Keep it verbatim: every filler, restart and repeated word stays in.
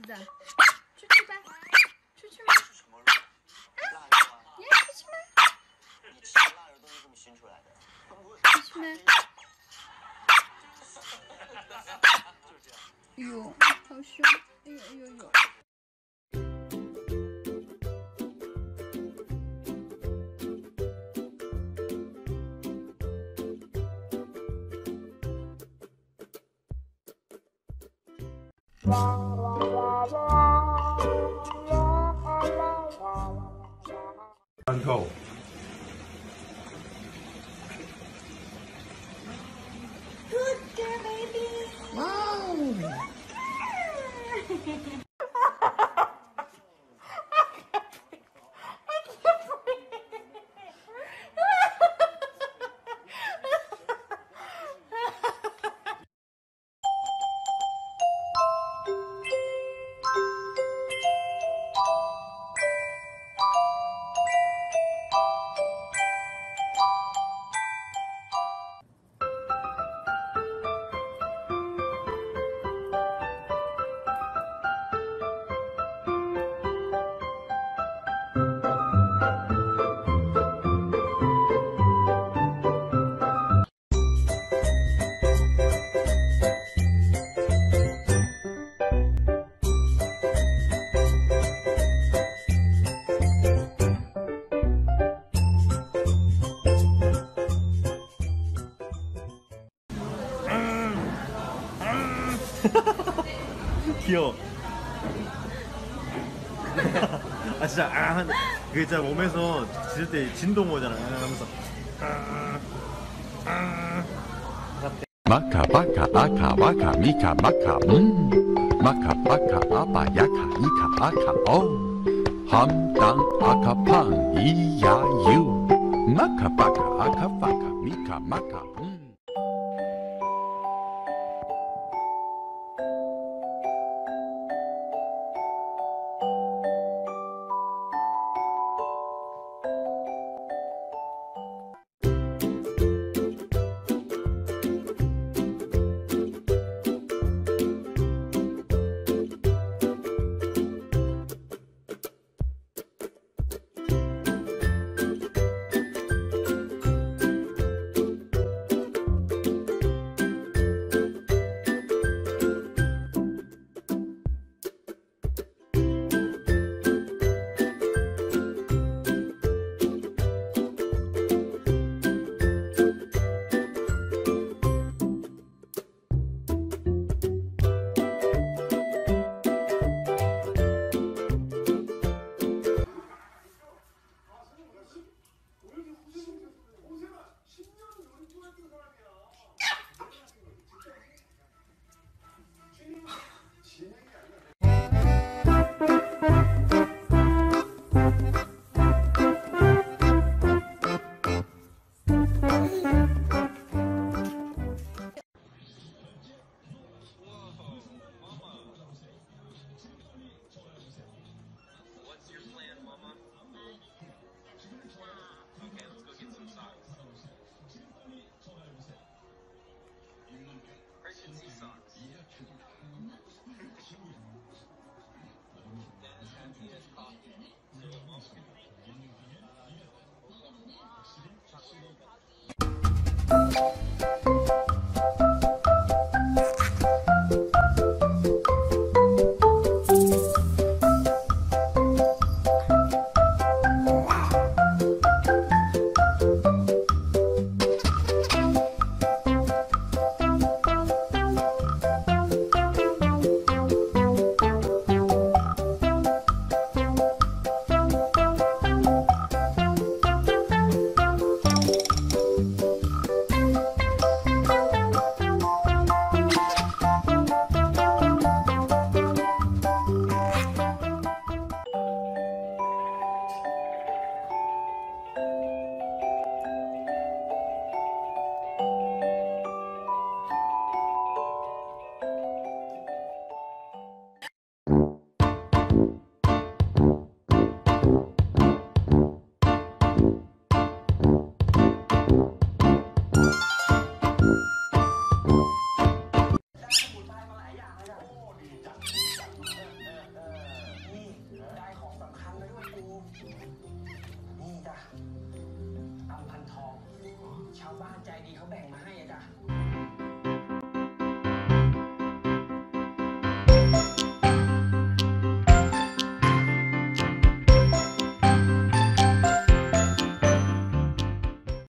的，出去吧，出去吗？啊，你要出去吗？ 你吃的腊肉都是这么熏出来的。 出去吗？ 就是这样。 哎呦，好凶！哎呦哎呦呦！ 三扣。 Good girl, baby. Wow. 귀여워. 아 진짜 아 하는데 그게 진짜 몸에서 짖을 때 진동 오잖아. 하면서 마카 바카 아카 와카 미카 마카 음 마카 바카 아빠 야카 이카 아카 오 함당 아카 팡 이야유 마카 바카 아카 바카 미카 마카